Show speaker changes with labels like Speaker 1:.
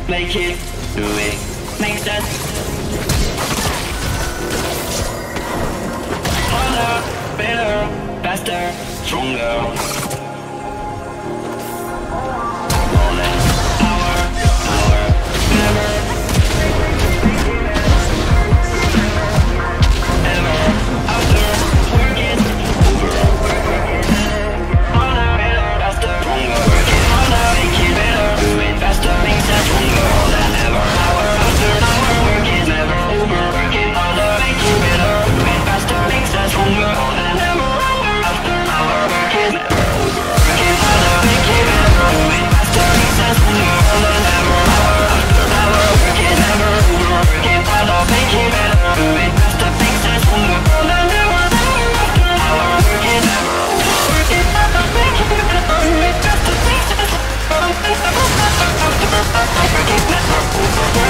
Speaker 1: make it, do it, make sense. Harder, better, faster, stronger. More than power, never, ever, after, work it, over. Harder, better, faster, stronger. Work it harder, make it better, do it faster, make sense, stronger. More than ever, hour after hour, work it never over. Work it harder, make it better, do it faster, make sense, stronger. More than ever, hour after hour, work it never over. Work it harder, make it better, do it faster, make sense, stronger. More than ever, hour after hour, work it never over. Work it harder, make it better, do it faster, make sense, stronger. More than ever, hour after hour, work it never over. Work it harder, make it better, do it faster, make sense, stronger. More than ever, hour after hour, work it never over.